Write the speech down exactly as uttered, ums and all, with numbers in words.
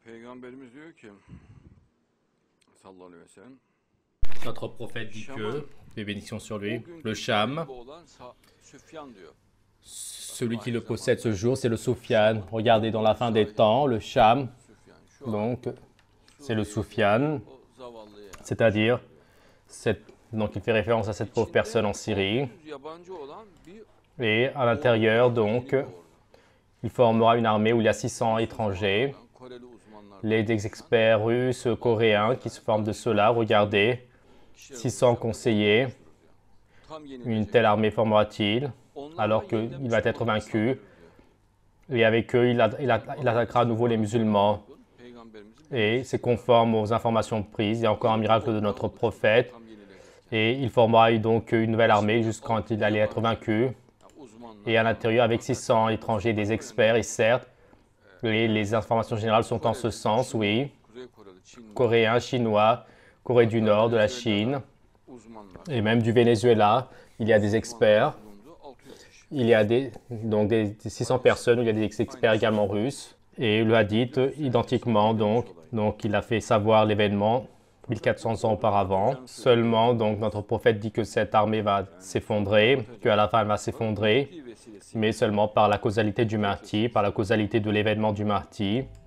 Peygamberimiz diyor ki sallallahu aleyhi ve sellem, Notre prophète dit que, les bénédictions sur lui, le Cham, celui qui le possède ce jour, c'est le Soufiane. Regardez, dans la fin des temps, le Cham, donc, c'est le Soufiane, c'est-à-dire, cette, donc il fait référence à cette pauvre personne en Syrie. Et à l'intérieur, donc, il formera une armée où il y a six cents étrangers. Les des experts russes, coréens qui se forment de cela, regardez, six cents conseillers, une telle armée formera-t-il, alors qu'il va être vaincu, et avec eux, il, a, il, a, il attaquera à nouveau les musulmans. Et c'est conforme aux informations prises, il y a encore un miracle de notre prophète, et il formera donc une nouvelle armée jusqu'à quand il allait être vaincu. Et à l'intérieur, avec six cents étrangers, des experts, et certes, les, les informations générales sont en ce sens, oui, coréens, chinois, Corée du Nord, de la Chine, et même du Venezuela, il y a des experts. Il y a des, donc des, des six cents personnes, où il y a des experts également russes. Et le hadith, identiquement, donc, donc il a fait savoir l'événement mille quatre cents ans auparavant. Seulement, donc, notre prophète dit que cette armée va s'effondrer, qu'à la fin, elle va s'effondrer, mais seulement par la causalité du Mahdi, par la causalité de l'événement du Mahdi.